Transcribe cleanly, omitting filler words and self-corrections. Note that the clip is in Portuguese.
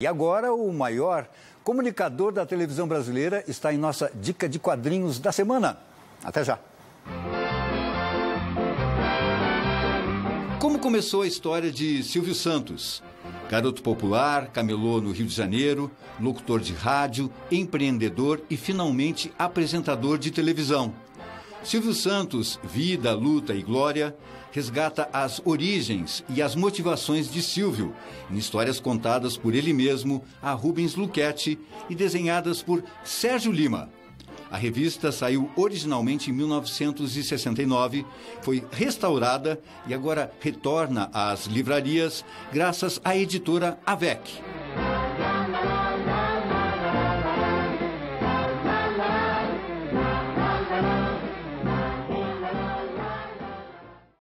E agora o maior comunicador da televisão brasileira está em nossa dica de quadrinhos da semana. Até já. Como começou a história de Silvio Santos? Garoto popular, camelô no Rio de Janeiro, locutor de rádio, empreendedor e finalmente apresentador de televisão. Silvio Santos, Vida, Luta e Glória, resgata as origens e as motivações de Silvio, em histórias contadas por ele mesmo, a Rubens Luchetti e desenhadas por Sérgio Lima. A revista saiu originalmente em 1969, foi restaurada e agora retorna às livrarias graças à editora Avec.